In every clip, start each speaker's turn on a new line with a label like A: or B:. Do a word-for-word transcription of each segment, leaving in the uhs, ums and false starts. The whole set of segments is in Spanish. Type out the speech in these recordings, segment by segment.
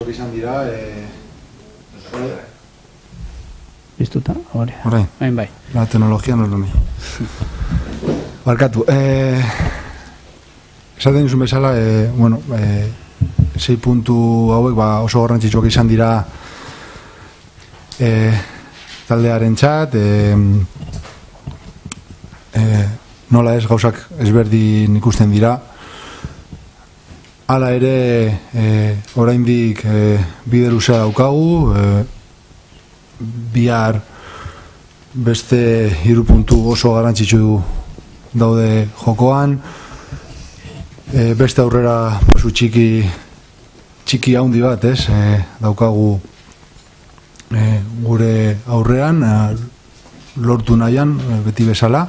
A: garrantzitsuak izan dira.
B: Biztuta, hori.
A: Horrein.
B: Bain bai.
A: La tecnología no es lo mío. Barkatu. Eh, esaten duzun bezala, eh, bueno, eh, sei puntu hauek ba, oso garrantzitsuak izan dira eh, taldearen txat, eh, eh, nola ez gauzak ezberdin ikusten dira. Hala ere, eh, oraindik eh, bide luzea daukagu, eh, bihar beste hiru puntu oso garrantzitsu daude jokoan, e, beste aurrera pasu txiki txiki haundi bat, ez, e, daukagu e, gure aurrean, e, lortu nahian, e, beti bezala,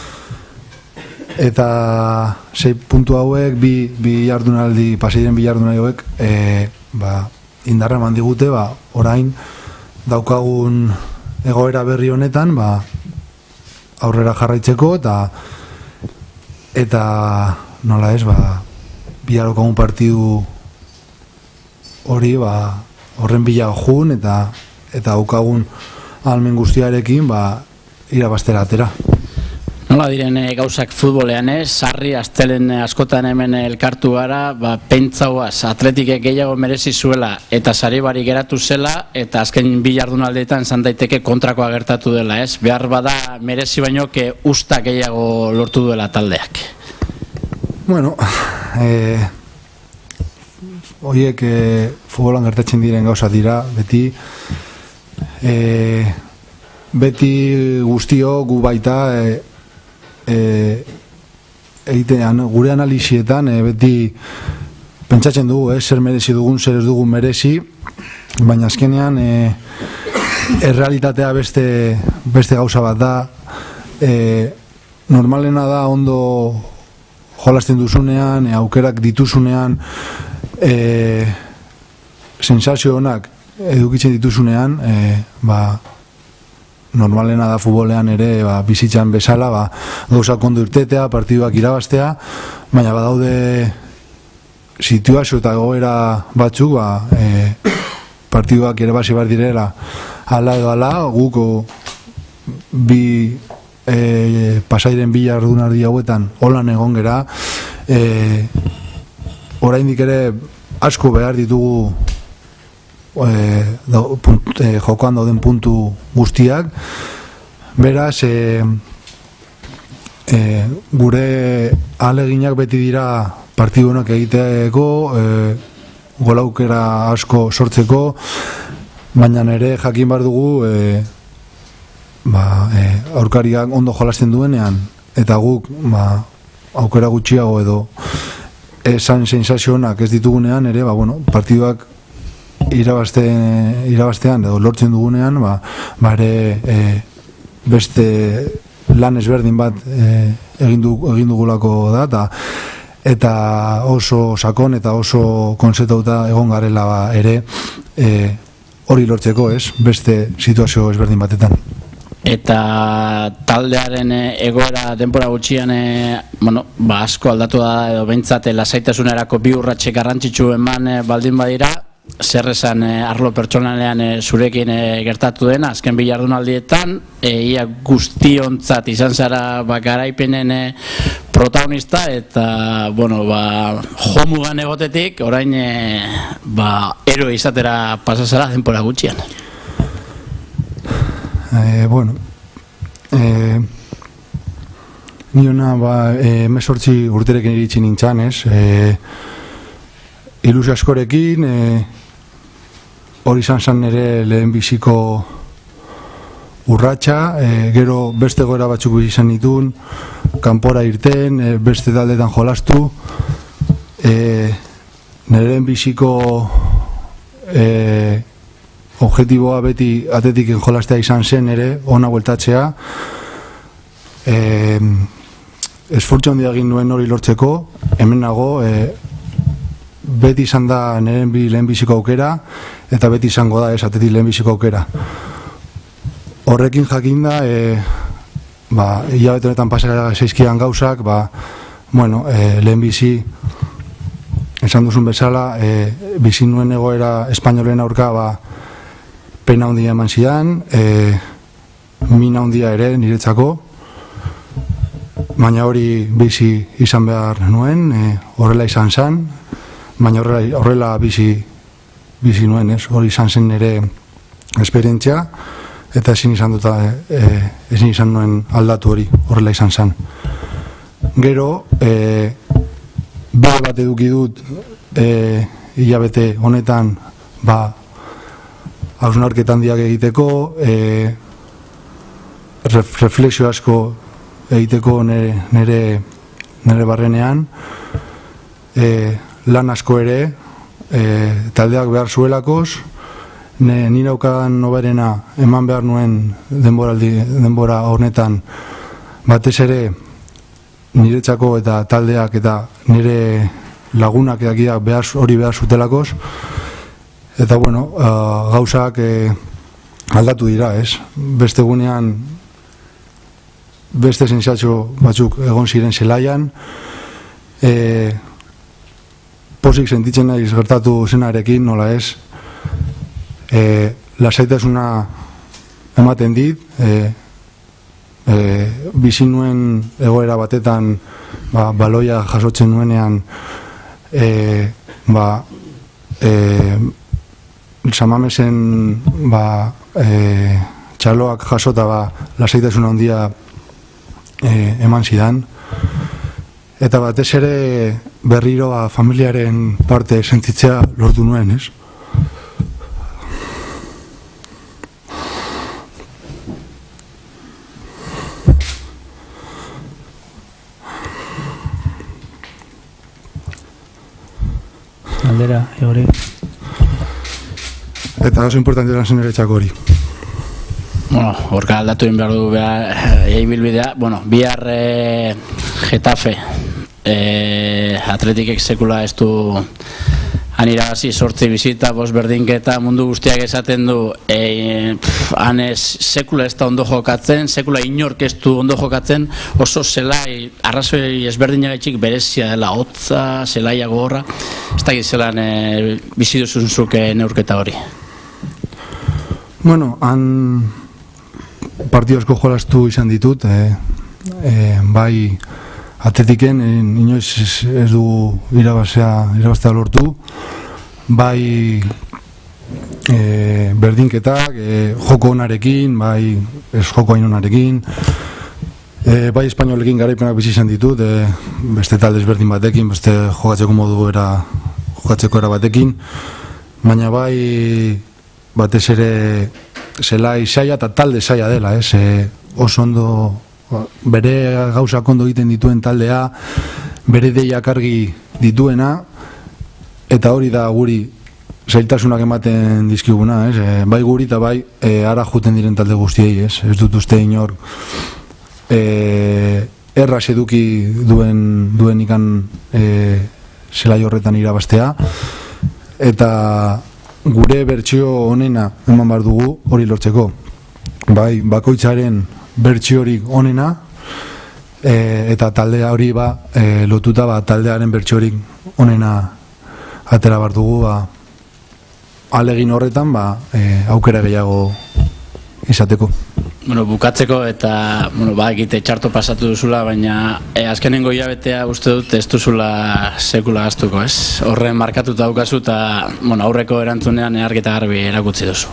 A: eta sei puntu hauek, bi, bi jardunaldi, paseiren bi jardunaldi hauek, e, ba, indarra eman digute, ba, orain daukagun egoera berri honetan, ba, aurrera jarraitzeko, eta eta nola ez, ba, biharokagun partidu hori, ba, horren bila jun, eta eta daukagun ahalmen guztiarekin, ba, irabaztera atera.
B: Nola diren e, gauzak futbolean, ez? Sarri, astelen askotan hemen elkartu gara, ba, pentsauaz, atletikek gehiago merezi zuela, eta sari bari geratu zela, eta azken bi jardunaldeetan izan daiteke kontrakoa gertatu dela, ez? Behar bada merezi baino, ke usta gehiago lortu duela taldeak.
A: Bueno, eh, horiek eh, futbolan gertatzen diren gauza dira, beti, eh, beti guztio, gu baita, eh, E, egitean, gure analizietan e, beti pentsatzen dugu, eh, zer merezi dugun, zer ez dugun merezi, baina azkenean e, errealitatea beste, beste gauza bat da. E, normalena da ondo jolasten duzunean, e, aukerak dituzunean, e, sensazio honak edukitzen dituzunean, e, ba, normalena da futbolean ere, ba, bizitzan bezala, ba, gauzak ondo irtetea, partiduak irabaztea, baina badaude situazio eta goera batzuk, ba, e, partiduak irabazi behar direla ala edo ala, guko bi e, pasairen bi jardunaldi hauetan holan egon gera, e, oraindik ere asko behar ditugu E, da, punt, e, jokoan dauden puntu guztiak, beraz e, e, gure ahaleginak beti dira partiduenak egiteko, e, golaukera asko sortzeko, baina ere jakin behar dugu e, ba, e, aurkariak ondo jolasten duenean, eta guk ba, aukera gutxiago edo esan sensazionak ez ditugunean ere, ba, bueno, partiduak irabazte, irabaztean edo lortzen dugunean, ba, ba ere e, beste lan ezberdin bat e, egin, du, egin dugulako da, eta, eta oso sakon eta oso konzeptuta egon garela ba, ere e, hori lortzeko, ez, beste situazio ezberdin batetan.
B: Eta taldearen egoera denbora gutxian e, bueno, ba, asko aldatu da, edo behintzat lasaitasunerako bi urratxe garrantzitsu eman e, baldin badira, zer esan e, arlo pertsonalean e, zurekin e, gertatu dena, azken bi jardunaldietan, e, ia guztiontzat izan zara ba, garaipenen e, protagonista, eta bueno, ba, jomugan egotetik, orain e, ba, eroe izatera pasazara denbora gutxian.
A: Eh, bueno, eh, niona ba, eh, mesortzi urterekin iritsi nintzan, ez? Eh, ilusio askorekin, eh, hori izan zen ere lehen biziko urratxa, eh, gero beste goera batzuk izan nituen, kanpora irten, eh, beste taldetan jolastu, eh, nire lehen biziko eh, objektiboa beti atetiken jolastea izan zen ere, ona bueltatzea. E, esfortzu handia egin nuen hori lortzeko, hemen nago, e, beti izan da nire lehenbiziko aukera, eta beti izango da ez atetik lehenbiziko aukera. Horrekin jakinda, e, ba, hilabete honetan pasara zaizkidan gauzak, ba, bueno, e, lehenbizi esan duzun bezala, e, bizi nuen egoera espainolen aurka, ba, pena handia eman zidan, e, mina handia ere niretzako, baina hori bizi izan behar nuen, e, horrela izan zen, baina horrela, horrela bizi, bizi nuen, ez? Hori izan zen nire esperientzia, eta ezin izan duta, e, ezin izan nuen aldatu hori, horrela izan zen. Gero, e, bide bat eduki dut, e, hilabete honetan, ba, hausnarketan diak egiteko, e, ref, reflexio asko egiteko nere, nere, nere barrenean, e, lan asko ere, e, taldeak behar zuelakoz, ne, nire aukadan noberena eman behar nuen denboraldi, denbora honetan, batez ere niretzako eta taldeak eta nire lagunak edakiak behar, hori behar zutelakoz, eta bueno, uh, gauzak eh, aldatu dira, ez? Beste gunean, beste sentsazio batzuk egon ziren zelaian, e, posik sentitzen naiz gertatu zenarekin, nola ez, e, lasaitasuna ematen dit, e, e, bizi nuen egoera batetan, ba, baloia jasotzen nuenean, e, ba, e, Samamesen, ba, e, txaloak jasota, ba, lasaitasuna handia e, eman zidan, eta batez ere berriro ba, familiaren parte sentitzea lortu nuen, ez?
C: Aldera, egori.
A: Eta oso importante lan zen ere txako hori.
B: Bueno, horka aldatu egin behar du behar egin bilbidea. Bueno, bihar e, Getafe e, Atletikek sekula ez du han irabazi sortzi bizita, bost berdinketa, mundu guztiak esaten du e, pff, han ez sekula ez da ondo jokatzen, sekula inork ez du ondo jokatzen, oso zelai, arrazoi ezberdinagaitxik berezia dela, hotza, zelaia gogorra, ez da gizelan e, bizi duzunzuk e, neurketa hori.
A: Bueno, han partido asko jolastu izan ditut, e, e, bai Atletiken e, inoiz ez, ez du irabaztea, irabaztea lortu, bai e, berdinketak, e, joko onarekin, bai ez joko hain onarekin, e, bai espainolekin garaipenak bizi izan ditut, e, beste talde ezberdin batekin, beste jokatzeko modu era, jokatzeko era batekin, baina bai batez ere zelai saia eta talde saia dela, ez? E, oso ondo bere gauzak ondo egiten dituen taldea, bere deiak argi dituena, eta hori da guri zailtasunak ematen dizkiguna, ez? E, bai guri eta bai e, ara juten diren talde guztiei, ez? Ez dut uste inor e, erraz eduki duen, duen ikan e, zelai horretan irabaztea, eta gure bertsio onena eman behar dugu hori lortzeko. Bai, bakoitzaren bertsiorik onena, e, eta taldea hori ba, e, lotuta ba, taldearen bertsiorik onena atera behar dugu, ba, alegin horretan ba, e, aukera gehiago izateko.
B: Bueno, bukatzeko eta bueno, ba, egite txarto pasatu duzula, baina e, azkenengo hilabetea uste dut ez duzula sekula gaztuko, ez? Horren markatuta daukazu eta bueno, aurreko erantzunean eharketa garbi erakutsi duzu.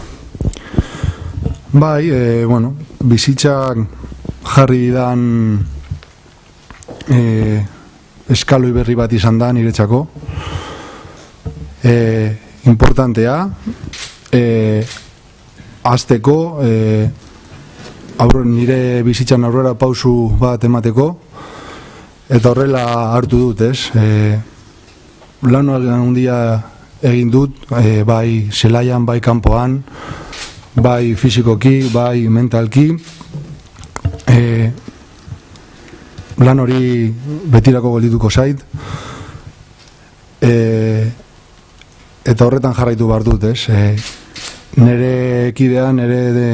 A: Bai, e, bueno, bizitzak jarri dan e, eskaloi berri bat izan da niretzako. E, importantea, e, azteko, e, aurre, nire bizitzan aurrera pausu bat emateko, eta horrela hartu dut, ez? E, lan handia egin dut, e, bai zelaian, bai kanpoan, bai fizikoki, bai mentalki, e, lan hori betirako goldituko zait, e, eta horretan jarraitu behar dut, ez? E, nire kidea, nire de,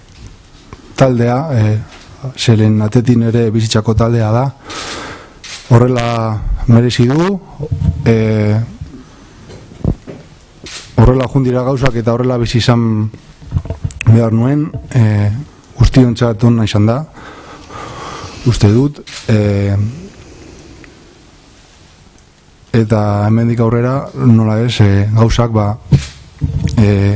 A: taldea, e, zelen atetin ere bizitzako taldea da, horrela merezi du, e, horrela jundira gauzak eta horrela bizi izan behar nuen, e, guztiontzat hona izan da, uste dut, e, eta hemendik aurrera nola ez, e, gauzak ba, e,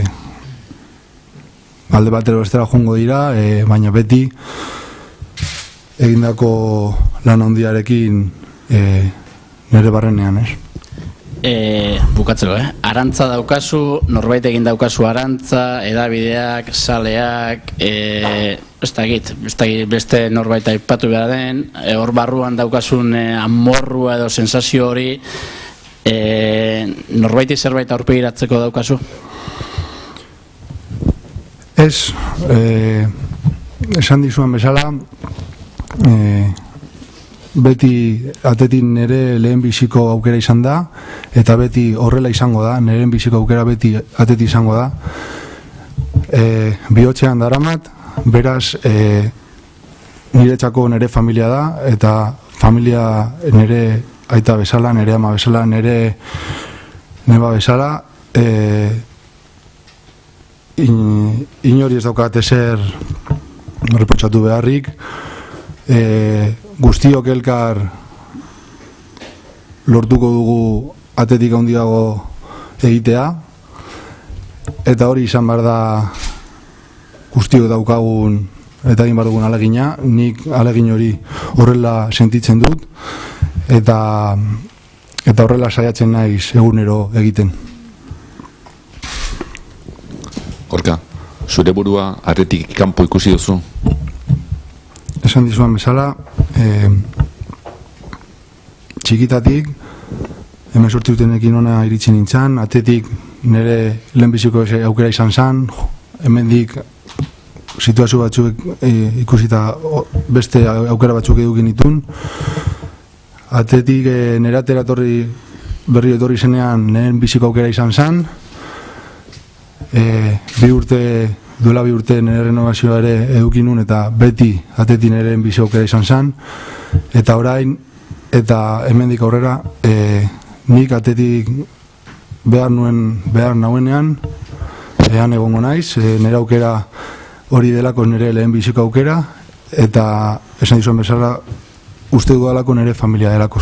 A: alde batero bestera joango dira, e, baina beti egindako lan handiarekin e, nire barrenean, ez?
B: E, bukatzeko, eh? Arantza daukazu, norbait egin daukazu arantza, edabideak, saleak, e, ez dakit, beste norbait aipatu behar den, e, hor barruan daukasun e, amorrua edo sensazio hori, e, norbaiti zerbait aurpegiratzeko daukazu?
A: Ez, e, esan dizuan bezala, e, beti atetik nire lehen biziko aukera izan da, eta beti horrela izango da, nire biziko aukera beti atetik izango da. E, bihotzean daramat, beraz, e, nire txako nire familia da, eta familia nire aita bezala, nire ama bezala, nire neba bezala, e, in, inori ez daukat ezer reprotsatu beharrik, e, guztiok elkar lortuko dugu atetik handiago egitea, eta hori izan behar da guztiok daukagun eta egin behar dugun alegina. Nik alegin hori horrela sentitzen dut, eta eta horrela saiatzen naiz egunero egiten.
D: Gorka, zure burua aretik kanpo ikusi duzu?
A: Esan dizuan bezala, e, txikitatik, hemezortzi urtenekin ona iritsi nintzen, atetik nire lehenbiziko aukera izan zen, hemendik situazio batzuk e, ikusita beste aukera batzuk edukin ditun, atetik e, nire atera torri, berri etorri zenean nire biziko aukera izan zen, e, bi urte duela bi urte nire renovazioa ere edukinun eta beti atetik nire bizi aukera izan zen, eta orain eta hemendik aurrera e, nik atetik behar nuen behar nauenean ean egongo naiz, e, nire aukera hori delako nire lehen biziko aukera, eta esan dizuen bezala uste dudalako nire familia delako.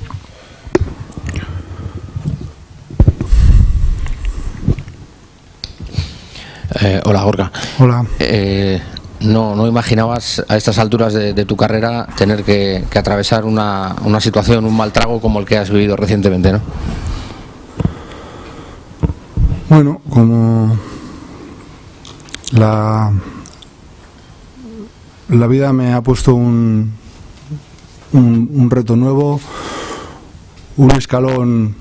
E: Eh, hola, Gorka.
A: Hola.
E: Eh, no, no imaginabas a estas alturas de, de tu carrera tener que, que atravesar una, una situación, un mal trago como el que has vivido recientemente, ¿no?
A: Bueno, como la, la vida me ha puesto un, un, un reto nuevo, un escalón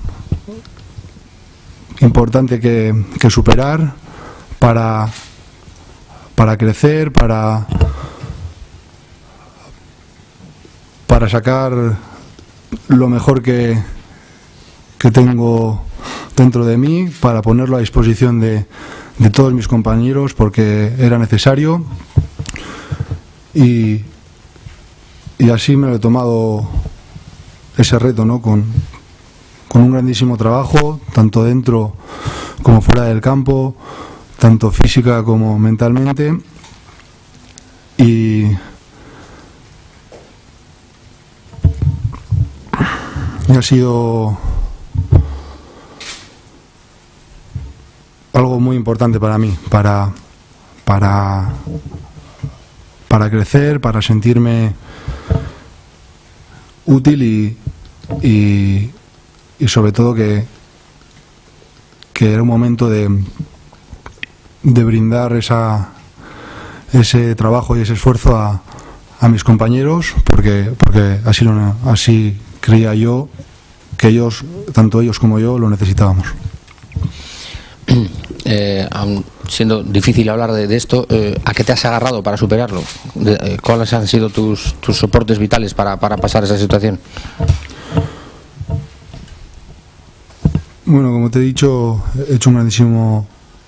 A: importante que, que superar, para, para crecer, para, para sacar lo mejor que, que tengo dentro de mí, para ponerlo a disposición de, de todos mis compañeros, porque era necesario, y, y así me lo he tomado ese reto, ¿no? Con, con un grandísimo trabajo, tanto dentro como fuera del campo, tanto física como mentalmente, y, y ha sido algo muy importante para mí, para, para, para crecer, para sentirme útil y, y, y sobre todo que, que era un momento de de brindar esa, ese trabajo y ese esfuerzo a, a mis compañeros, porque, porque así, lo, así creía yo que ellos, tanto ellos como yo, lo necesitábamos.
E: Eh, aun siendo difícil hablar de, de esto, eh, ¿a qué te has agarrado para superarlo? De, eh, ¿Cuáles han sido tus, tus soportes vitales para, para pasar esa situación?
A: Bueno, como te he dicho, he hecho un grandísimo...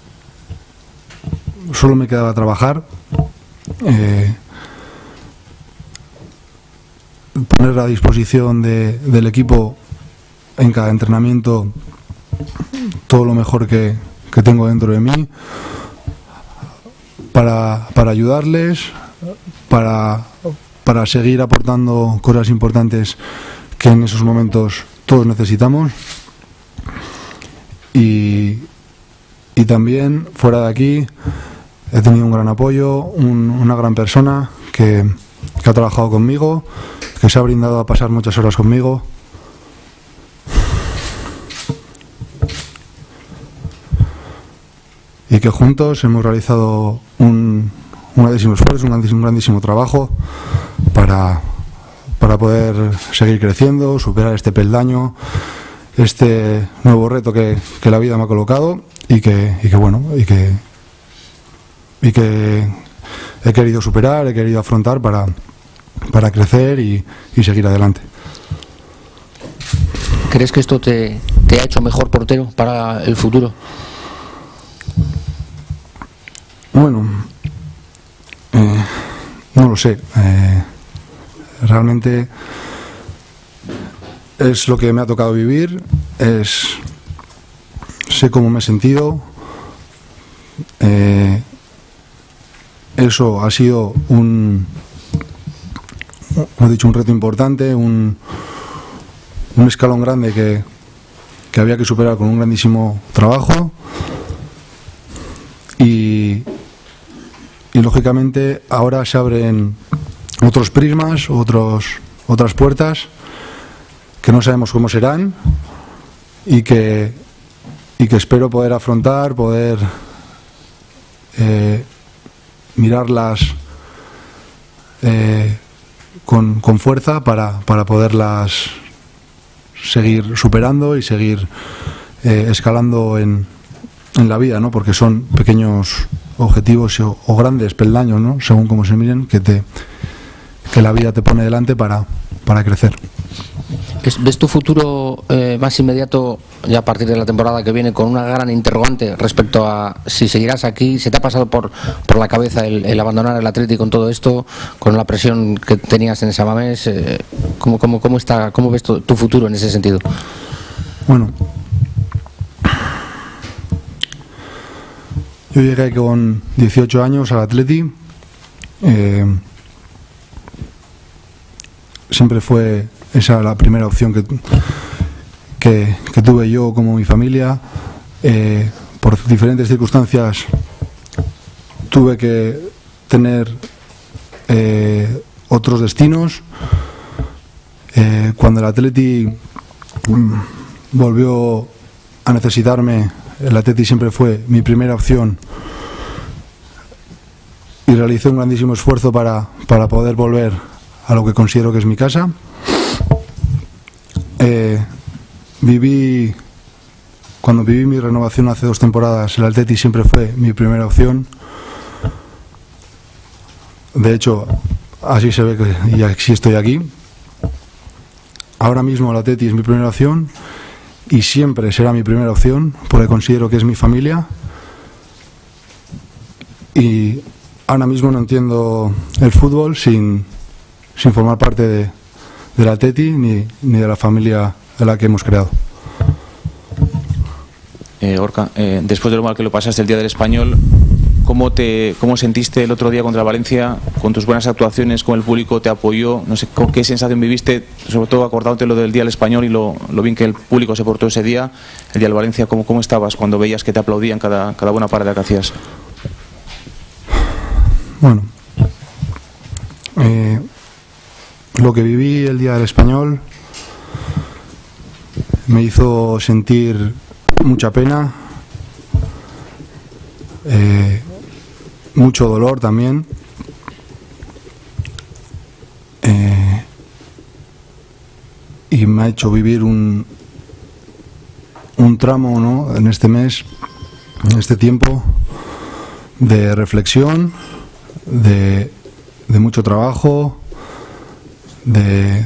A: Solo me quedaba trabajar. Eh, poner a disposición de, del equipo en cada entrenamiento todo lo mejor que, que tengo dentro de mí para, para ayudarles, para, para seguir aportando cosas importantes que en esos momentos todos necesitamos. Y, y también fuera de aquí he tenido un gran apoyo, un, una gran persona que, que ha trabajado conmigo, que se ha brindado a pasar muchas horas conmigo. Y que juntos hemos realizado un, un grandísimo esfuerzo, un grandísimo, un grandísimo trabajo para, para poder seguir creciendo, superar este peldaño, este nuevo reto que, que la vida me ha colocado y que, y que bueno, y que, y que he querido superar, he querido afrontar para, para crecer y, y seguir adelante.
E: ¿Crees que esto te, te ha hecho mejor portero para el futuro?
A: Bueno, eh, no lo sé. Eh, realmente es lo que me ha tocado vivir, es sé cómo me he sentido. Eh, eso ha sido un, como he dicho, un reto importante, un, un escalón grande que, que había que superar con un grandísimo trabajo y, y lógicamente ahora se abren otros prismas, otros, otras puertas que no sabemos cómo serán y que, y que espero poder afrontar, poder eh, mirarlas eh, con, con fuerza para, para poderlas seguir superando y seguir eh, escalando en, en la vida, ¿no? Porque son pequeños objetivos o, o grandes peldaños, ¿no? Según como se miren, que, te, que la vida te pone delante para, para crecer.
E: ¿Ves tu futuro eh, más inmediato, ya a partir de la temporada que viene, con una gran interrogante respecto a si seguirás aquí? ¿Se te ha pasado por, por la cabeza el, el abandonar el Atleti con todo esto, con la presión que tenías en San Mamés? Eh, ¿cómo, cómo, cómo, está, ¿Cómo ves tu, tu futuro en ese sentido?
A: Bueno, yo llegué con dieciocho años al Atleti. Eh, siempre fue esa la primera opción que, que, que tuve yo como mi familia. Eh, por diferentes circunstancias tuve que tener eh, otros destinos. Eh, cuando el Atleti mm, volvió a necesitarme, el Atleti siempre fue mi primera opción y realicé un grandísimo esfuerzo para, para poder volver a lo que considero que es mi casa. Eh, viví, cuando viví mi renovación hace dos temporadas, el Atleti siempre fue mi primera opción. De hecho, así se ve que ya sí estoy aquí. Ahora mismo el Atleti es mi primera opción y siempre será mi primera opción porque considero que es mi familia. Y ahora mismo no entiendo el fútbol sin, sin formar parte de del Atleti ni, ni de la familia de la que hemos creado.
F: Eh, Gorka, eh, después de lo mal que lo pasaste el día del Español, ¿cómo te cómo sentiste el otro día contra Valencia? Con tus buenas actuaciones, con el público te apoyó, no sé, ¿con qué sensación viviste? Sobre todo acordándote lo del día del Español y lo, lo bien que el público se portó ese día, el día del Valencia. ¿Cómo, cómo estabas cuando veías que te aplaudían cada, cada buena parada que hacías?
A: Bueno, eh, lo que viví el día del Español me hizo sentir mucha pena, eh, mucho dolor también, eh, y me ha hecho vivir un, un tramo, ¿no?, en este mes, en este tiempo de reflexión, de, de mucho trabajo, de,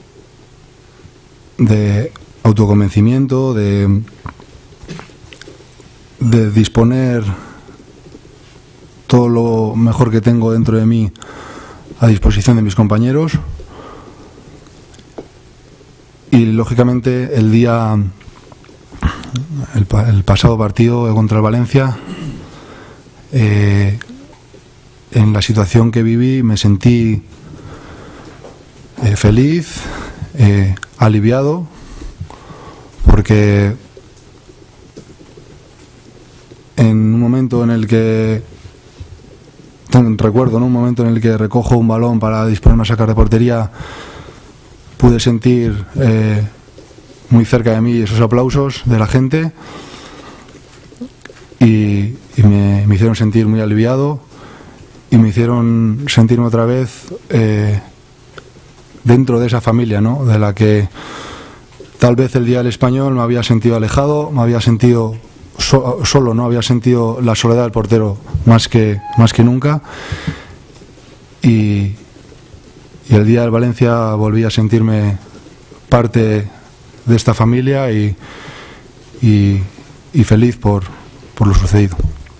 A: de autoconvencimiento, de, de disponer todo lo mejor que tengo dentro de mí a disposición de mis compañeros y lógicamente el día, el, el pasado partido contra el Valencia, eh, en la situación que viví me sentí eh, feliz, eh, aliviado, porque en un momento en el que recuerdo, ¿no? un momento en el que recojo un balón para disponerme a sacar de portería, pude sentir eh, muy cerca de mí esos aplausos de la gente y, y me, me hicieron sentir muy aliviado y me hicieron sentirme otra vez eh, dentro de esa familia, ¿no? De la que tal vez el día del Español me había sentido alejado, me había sentido so, solo, no había sentido la soledad del portero más que, más que nunca, y, y el día del Valencia volví a sentirme parte de esta familia y, y, y feliz por, por lo sucedido.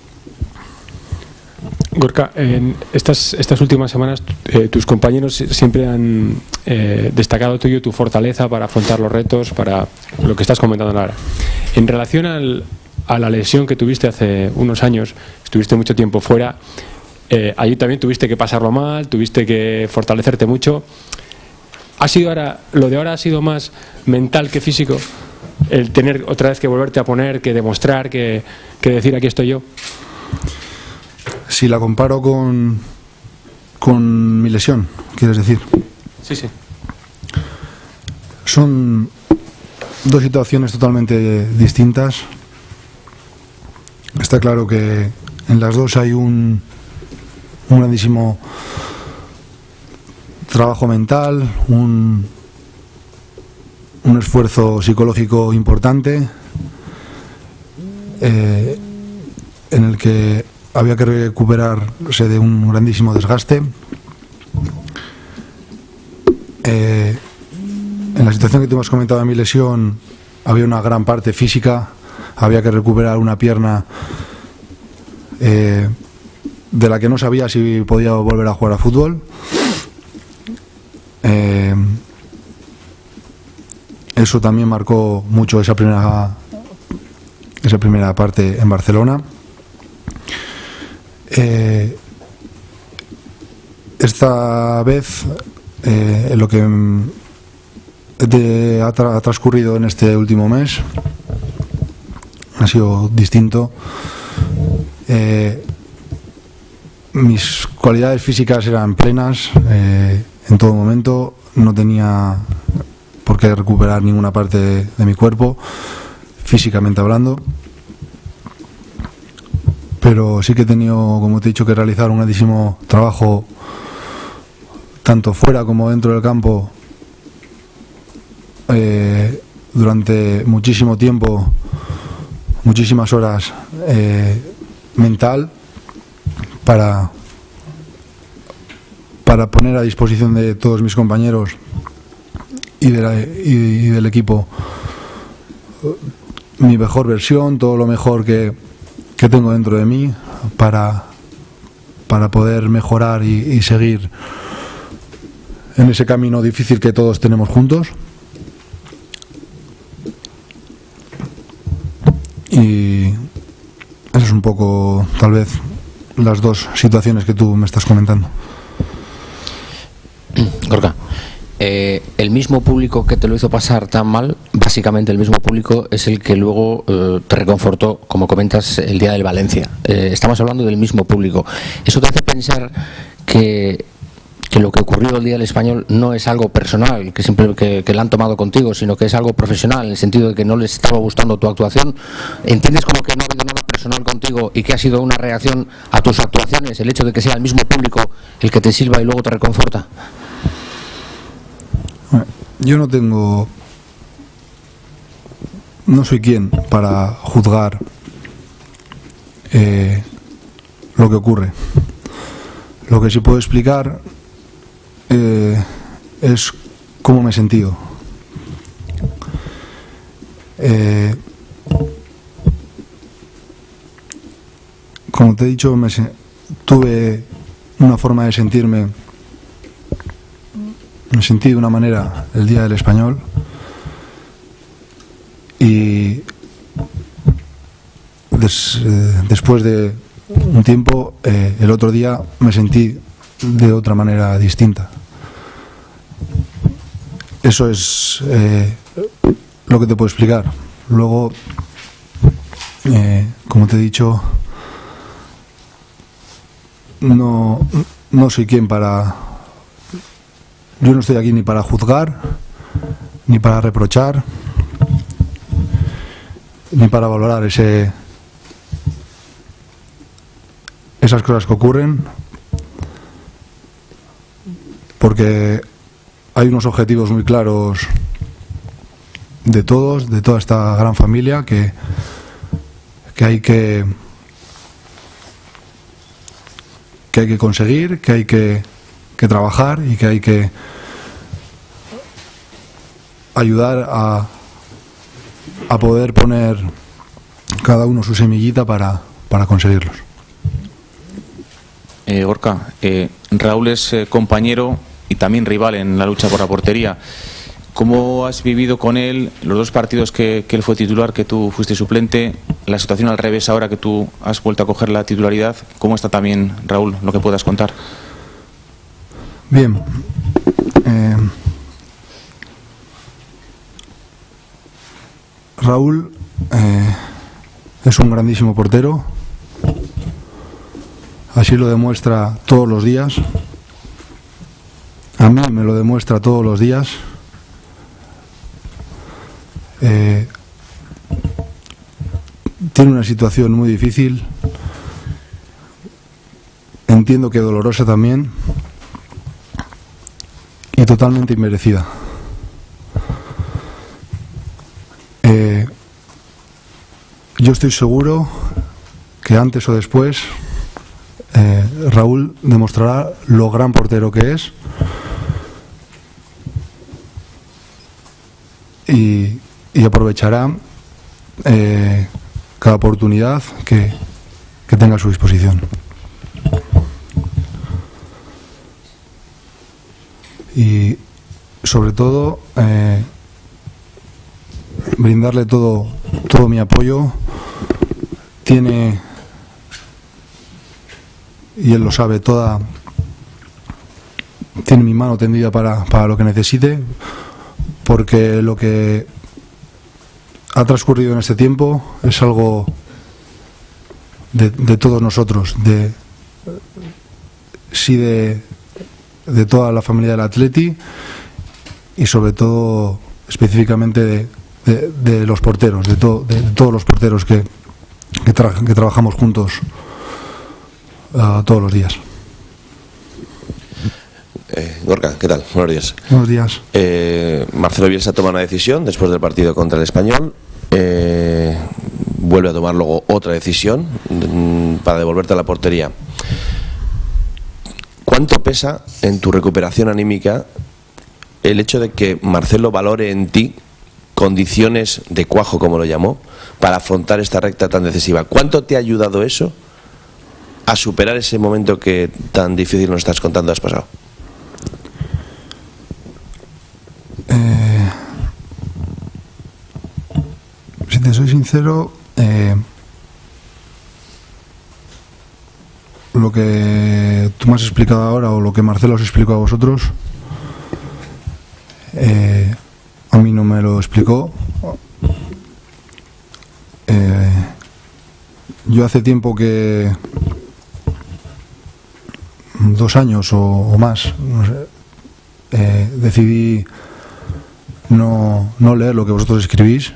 G: Gorka, en estas, estas últimas semanas eh, tus compañeros siempre han eh, destacado tuyo tu fortaleza para afrontar los retos, para lo que estás comentando ahora. En relación al, a la lesión que tuviste hace unos años, estuviste mucho tiempo fuera, eh, allí también tuviste que pasarlo mal, tuviste que fortalecerte mucho. ¿Ha sido ahora, lo de ahora ha sido más mental que físico? El tener otra vez que volverte a poner, que demostrar, que, que decir aquí estoy yo.
A: Si la comparo con, con mi lesión, ¿quieres decir?
G: Sí, sí.
A: Son dos situaciones totalmente distintas. Está claro que en las dos hay un, un grandísimo trabajo mental, un, un esfuerzo psicológico importante, eh, en el que había que recuperarse de un grandísimo desgaste. Eh, en la situación que tú me has comentado de mi lesión había una gran parte física, había que recuperar una pierna eh, de la que no sabía si podía volver a jugar a fútbol. Eh, eso también marcó mucho esa primera, esa primera parte en Barcelona. Eh, esta vez eh, lo que de, ha, tra, ha transcurrido en este último mes ha sido distinto. Eh, mis cualidades físicas eran plenas eh, en todo momento, no tenía por qué recuperar ninguna parte de, de mi cuerpo, físicamente hablando. Pero sí que he tenido, como te he dicho, que realizar un grandísimo trabajo tanto fuera como dentro del campo eh, durante muchísimo tiempo, muchísimas horas eh, mental para, para poner a disposición de todos mis compañeros y, de la, y, y del equipo mi mejor versión, todo lo mejor que que tengo dentro de mí para, para poder mejorar y, y seguir en ese camino difícil que todos tenemos juntos. Y eso es un poco, tal vez, las dos situaciones que tú me estás comentando.
E: Gorka, eh, el mismo público que te lo hizo pasar tan mal, básicamente el mismo público es el que luego eh, te reconfortó, como comentas, el día del Valencia. Eh, estamos hablando del mismo público. ¿Eso te hace pensar que, que lo que ocurrió el día del Español no es algo personal, que siempre que, que la han tomado contigo, sino que es algo profesional, en el sentido de que no les estaba gustando tu actuación? ¿Entiendes como que no ha habido nada personal contigo y que ha sido una reacción a tus actuaciones, el hecho de que sea el mismo público el que te silba y luego te reconforta?
A: Yo no tengo, no soy quien para juzgar eh, lo que ocurre. Lo que sí puedo explicar eh, es cómo me he sentido. Eh, como te he dicho, me, tuve una forma de sentirme. Me sentí de una manera el día del Español y des, eh, después de un tiempo, eh, el otro día me sentí de otra manera distinta. Eso es eh, lo que te puedo explicar. Luego, eh, como te he dicho, no, no soy quien para... Yo no estoy aquí ni para juzgar, ni para reprochar, ni para valorar ese, esas cosas que ocurren, porque hay unos objetivos muy claros de todos, de toda esta gran familia, que, que hay que que hay que conseguir, que hay que, que trabajar y que hay que ayudar a, a poder poner cada uno su semillita para, para conseguirlos.
F: Eh, Gorka, eh, Raúl es eh, compañero y también rival en la lucha por la portería. ¿Cómo has vivido con él los dos partidos que, que él fue titular, que tú fuiste suplente, la situación al revés ahora que tú has vuelto a coger la titularidad? ¿Cómo está también Raúl, lo que puedas contar?
A: Bien. Eh, Raúl eh, es un grandísimo portero. Así lo demuestra todos los días. A mí me lo demuestra todos los días. Eh, tiene una situación muy difícil, entiendo que dolorosa también, y totalmente inmerecida. Eh, yo estoy seguro que antes o después eh, Raúl demostrará lo gran portero que es y y aprovechará eh, cada oportunidad que, que tenga a su disposición. Y sobre todo eh, brindarle todo, todo mi apoyo. Tiene, y él lo sabe, toda tiene mi mano tendida para, para lo que necesite, porque lo que ha transcurrido en este tiempo es algo de, de todos nosotros, de sí de, de toda la familia del Atleti y sobre todo específicamente de, de, de los porteros, de, to, de, de todos los porteros que, que, tra, que trabajamos juntos uh, todos los días.
H: Eh, Gorka, ¿qué tal? Buenos días.
A: Buenos días.
H: Eh, Marcelo Bielsa toma una decisión después del partido contra el Español. Eh, vuelve a tomar luego otra decisión mmm, para devolverte a la portería. ¿Cuánto pesa en tu recuperación anímica el hecho de que Marcelo valore en ti condiciones de cuajo, como lo llamó, para afrontar esta recta tan decisiva? ¿Cuánto te ha ayudado eso a superar ese momento que tan difícil nos estás contando has pasado?
A: Eh, si te soy sincero, eh, lo que tú me has explicado ahora o lo que Marcelo os explicó a vosotros, eh, a mí no me lo explicó. Eh, yo hace tiempo que dos años o, o más, no sé, eh, decidí no, no leer lo que vosotros escribís,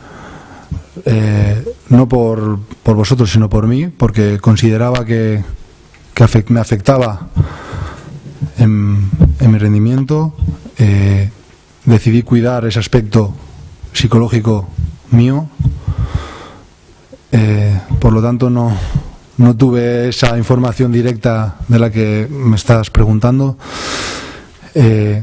A: eh, no por, por vosotros sino por mí, porque consideraba que, que afect, me afectaba en, en mi rendimiento. Eh, decidí cuidar ese aspecto psicológico mío, eh, por lo tanto no, no tuve esa información directa de la que me estás preguntando. Eh,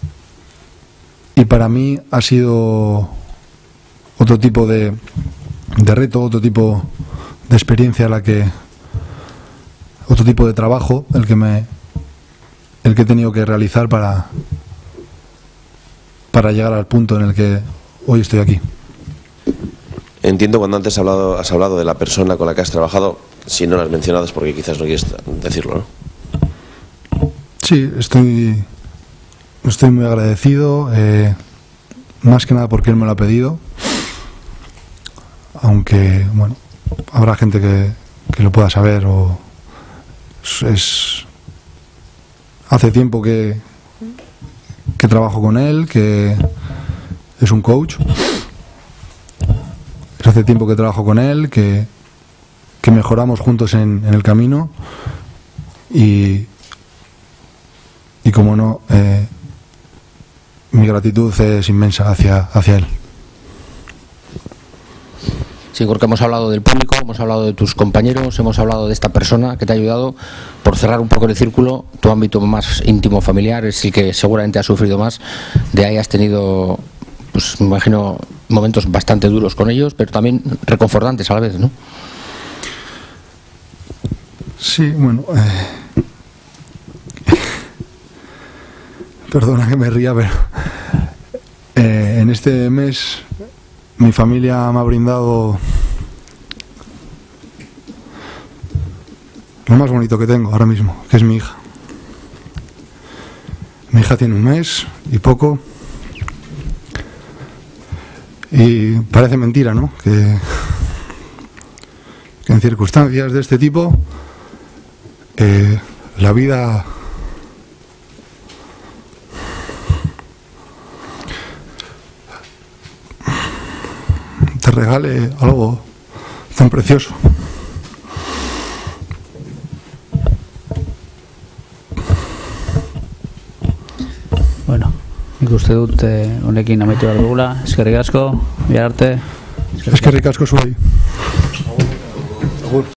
A: y para mí ha sido otro tipo de, de reto, otro tipo de experiencia, la que otro tipo de trabajo el que me el que he tenido que realizar para para llegar al punto en el que hoy estoy aquí.
H: Entiendo cuando antes has hablado, has hablado de la persona con la que has trabajado, si no la has mencionado es porque quizás no quieres decirlo, ¿no?
A: Sí, estoy, estoy muy agradecido, eh, más que nada porque él me lo ha pedido, aunque, bueno, habrá gente que, que lo pueda saber o es, es hace tiempo que, que trabajo con él, que es un coach. Es hace tiempo que trabajo con él, que, que mejoramos juntos en, en el camino y, y como no, eh, mi gratitud es inmensa hacia, hacia él.
E: Sí, porque hemos hablado del público, hemos hablado de tus compañeros, hemos hablado de esta persona que te ha ayudado. Por cerrar un poco el círculo, tu ámbito más íntimo familiar es el que seguramente has sufrido más. De ahí has tenido, pues me imagino, momentos bastante duros con ellos, pero también reconfortantes a la vez, ¿no?
A: Sí, bueno, eh, perdona que me ría, pero eh, en este mes mi familia me ha brindado lo más bonito que tengo ahora mismo, que es mi hija. Mi hija tiene un mes y poco. Y parece mentira, ¿no? Que, que en circunstancias de este tipo eh, la vida te regale algo tan precioso.
C: Bueno, nik uste dut eh, honekin amaitu behar dugula. Eskerrik asko, bihar arte.
A: Eskerrik asko zuei.